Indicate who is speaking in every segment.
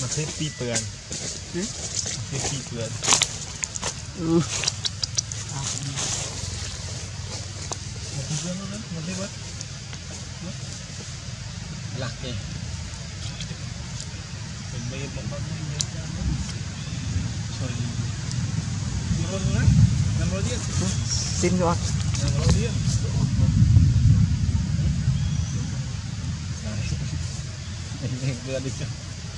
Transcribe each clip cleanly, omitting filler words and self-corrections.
Speaker 1: mà thêm pi bươn thêm pi bươn mình thấy bớt lạc kì mình bây giờ bọn rồi rồi nữa làm rồi đi
Speaker 2: xin cho anh
Speaker 1: làm rồi đi vừa đi chưa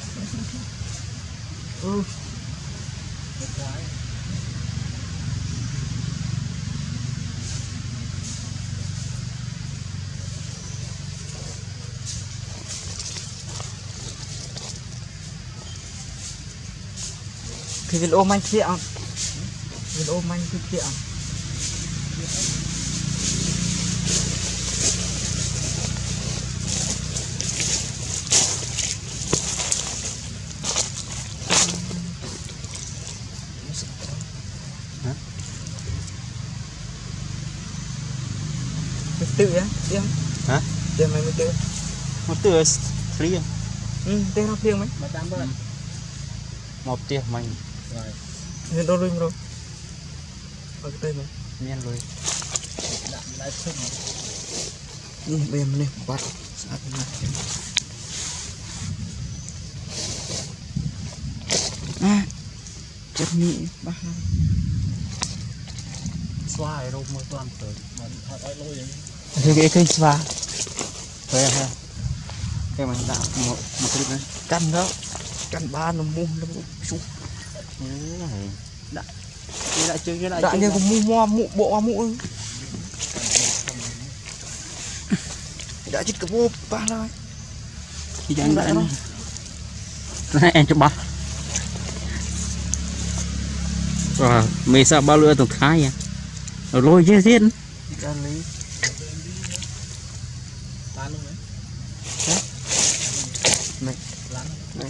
Speaker 2: thì video anh kia à video anh kia à tự á đi không
Speaker 1: hả
Speaker 2: đi mày mới tự
Speaker 1: một tự riêng
Speaker 2: tên nó riêng mấy
Speaker 1: mà tam bớt một tia mình rồi
Speaker 2: nên đôi rồi ở cái tên này
Speaker 1: miên rồi đạn lại sưng
Speaker 2: đi bây giờ mình đi bắt sát này chất nhị ba
Speaker 1: xoay đâu mới toàn tới mà thật ai lôi
Speaker 2: vậy cái cây xoa
Speaker 1: thế ha cái mình đã một clip này
Speaker 2: căn đó căn ba nó mua nó xuống
Speaker 1: đã chơi cái
Speaker 2: đã như cũng mua mũ bộ mũ đã chết cái bộ ba rồi
Speaker 1: thì anh đã này em cho ba rồi mình sao bao lửa tổng thái à rồi lôi chứ thiên
Speaker 2: lấy này này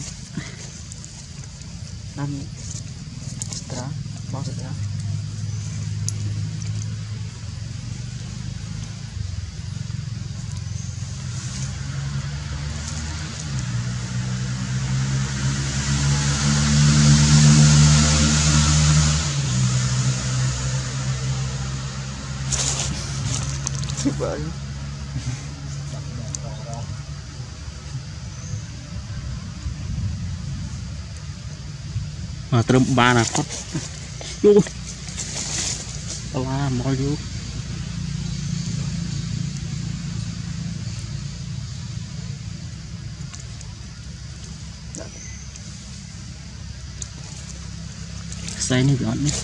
Speaker 2: năm tra bao giờ ra vậy
Speaker 1: mà trâm ba là có vô la mỏi vô xây này gọn đi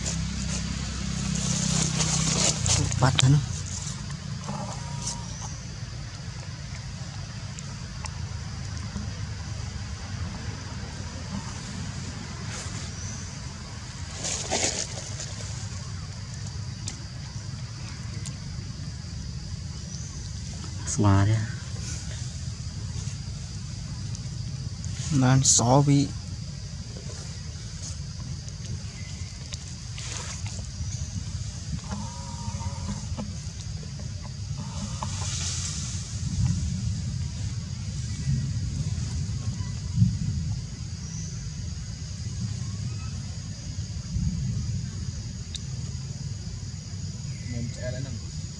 Speaker 2: bắt nó
Speaker 1: xóa đi
Speaker 2: man xó bị
Speaker 1: mình sẽ lấy nằm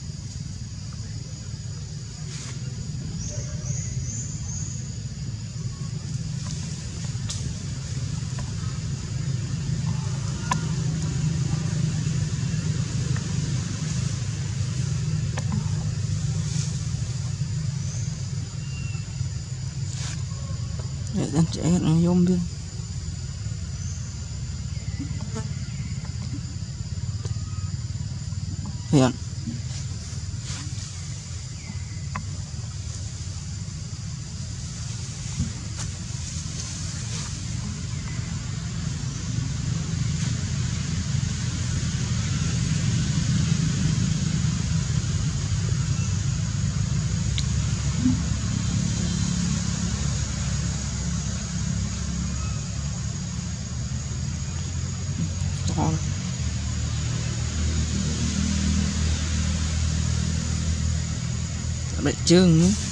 Speaker 2: để em chạy nó zoom đi hiện Đại trưng